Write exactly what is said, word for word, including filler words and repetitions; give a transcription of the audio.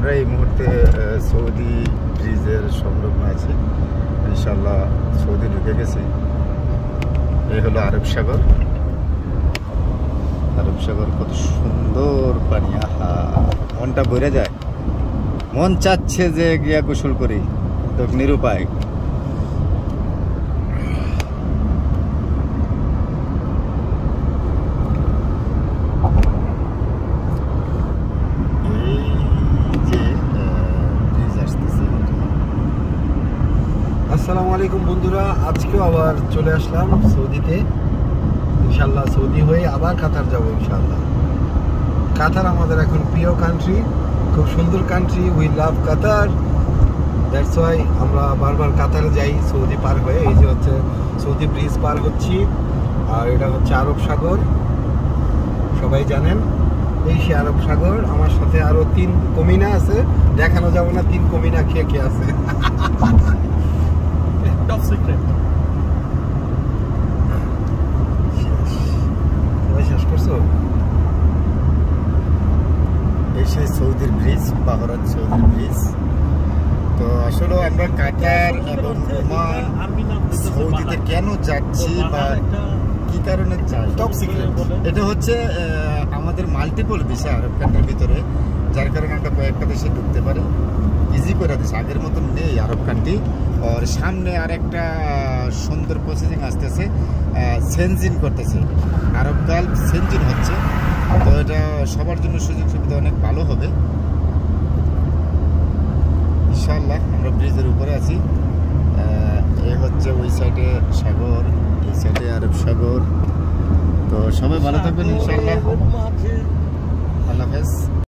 আমরা এই মুহূর্তে সৌদি ব্রিজের সংলগ্ন আছি। ইনশাল্লাহ সৌদি ঢুকে গেছি। এই হলো আরব সাগর। আরব সাগর কত সুন্দর পানি, আহা মনটা ভরে যায়। মন চাচ্ছে যে গিয়া গোসল করি, তো নিরুপায়। আসসালামু আলাইকুম বন্ধুরা, আজকেও আবার চলে আসলাম সৌদিতে। ইনশাল্লাহ সৌদি হয়ে আবার কাতার যাব ইনশাল্লাহ। কাতার আমাদের এখন প্রিয় কান্ট্রি, খুব সুন্দর country. We love Qatar, that's why আমরা বারবার কাতারে যাই সৌদি পার হয়ে। এই যে হচ্ছে সৌদি ব্রিজ পার হচ্ছি, আর এটা হচ্ছে আরব সাগর, সবাই জানেন। এই সে আরব সাগর। আমার সাথে আরো তিন কমিনা আছে, দেখানো যাবে না তিন কমিনা কে কে আছে। Top secret. শেষ করছো? এই সেই সৌদির ব্রিজ, বাহরাত সৌদির ব্রিজ। তো আসলে আমরা কাতার এবং ওমান সৌদিতে কেন যাচ্ছি বা কি কারণে যাই, টপ সিক্রেট। এটা হচ্ছে আমাদের মাল্টিপল ভিসা আরব কান্ট্রির ভিতরে, যার কারণে আমরা কয়েকটা দেশে ঢুকতে পারি, ইজি করে দিচ্ছে। আগের মতন নেই আরব কান্ট্রি। আর সামনে আর একটা সুন্দর প্রসেসিং আসতেছে, সেনজিন করতেছে, আরব গালফ সেনজিন হচ্ছে। তো এটা সবার জন্য সুযোগ সুবিধা অনেক ভালো হবে ইনশাআল্লাহ। আমরা ব্রিজের উপরে আছি। এই হচ্ছে ওই সাইডে সাগর, এই সাইডে আরব সাগর। তো সবাই ভালো থাকবেন ইনশাআল্লাহ।